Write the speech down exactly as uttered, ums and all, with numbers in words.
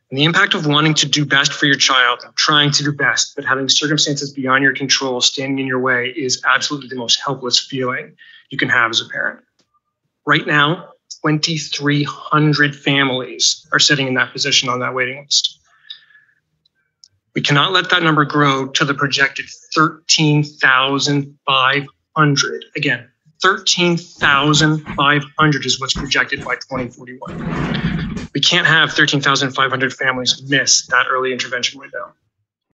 And the impact of wanting to do best for your child, trying to do best, but having circumstances beyond your control standing in your way is absolutely the most helpless feeling you can have as a parent. Right now, twenty-three hundred families are sitting in that position on that waiting list. We cannot let that number grow to the projected thirteen thousand five hundred. Again, thirteen thousand five hundred is what's projected by twenty forty-one. We can't have thirteen thousand five hundred families miss that early intervention window.